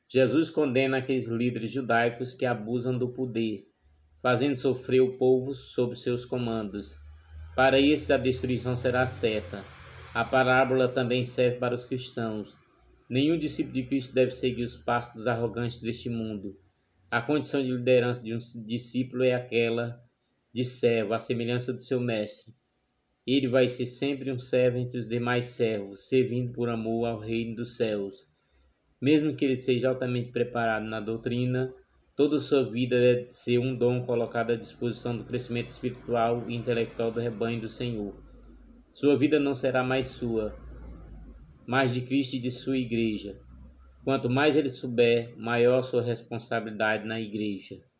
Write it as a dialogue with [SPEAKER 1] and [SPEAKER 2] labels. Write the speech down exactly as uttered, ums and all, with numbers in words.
[SPEAKER 1] Jesus condena aqueles líderes judaicos que abusam do poder, fazendo sofrer o povo sob seus comandos. Para esses a destruição será certa. A parábola também serve para os cristãos. Nenhum discípulo de Cristo deve seguir os passos dos arrogantes deste mundo. A condição de liderança de um discípulo é aquela de servo, à semelhança do seu mestre. Ele vai ser sempre um servo entre os demais servos, servindo por amor ao reino dos céus. Mesmo que ele seja altamente preparado na doutrina, toda a sua vida deve ser um dom colocado à disposição do crescimento espiritual e intelectual do rebanho do Senhor. Sua vida não será mais sua, mas de Cristo e de sua igreja. Quanto mais ele souber, maior sua responsabilidade na igreja.